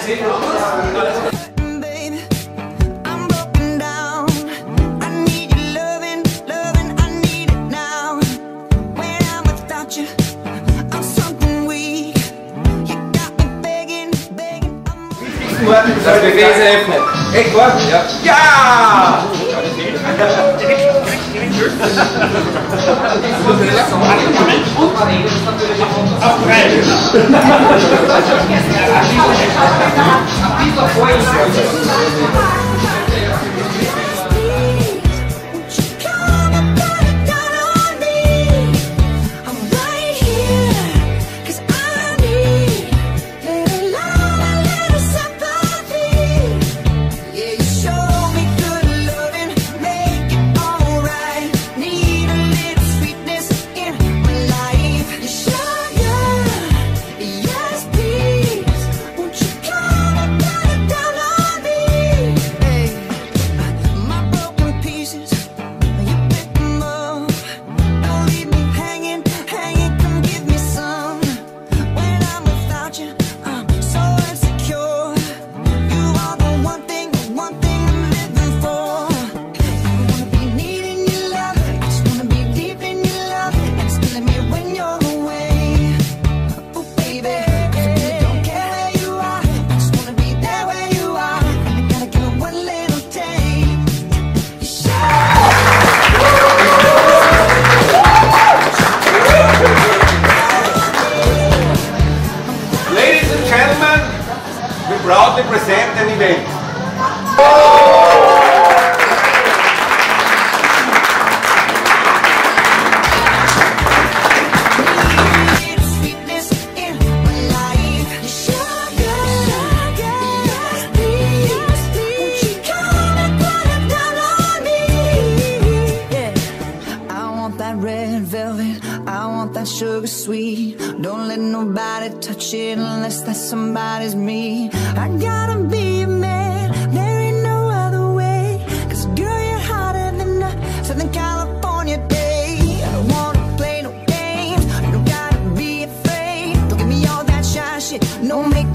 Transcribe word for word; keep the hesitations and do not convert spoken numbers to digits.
Das Gefäß öffnet. Echt wahr? Ja! Ja! Auf drei! We proudly present an event. I want that sugar sweet. Don't let nobody touch it unless that somebody's me. I gotta be a man, there ain't no other way. Cause girl, you're hotter than a Southern California day. I don't wanna play no games, you don't gotta be afraid. Don't give me all that shy shit, no make